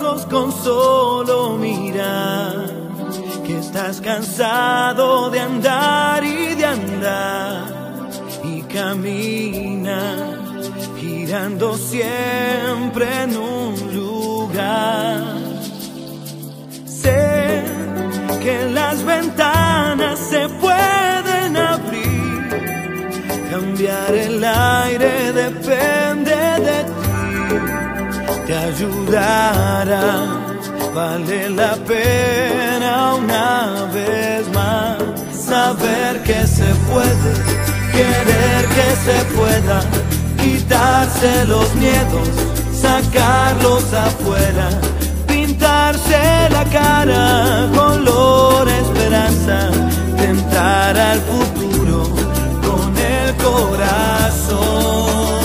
ojos con solo mirar, que estás cansado de andar y de andar, y camina girando siempre en un lugar. Sé que las ventanas se pueden abrir, cambiar el aire depende de ti, te ayudará, vale la pena una vez más saber que se puede, querer que se pueda, quitarse los miedos, sacarlos afuera, pintarse la cara color esperanza, tentar al futuro con el corazón.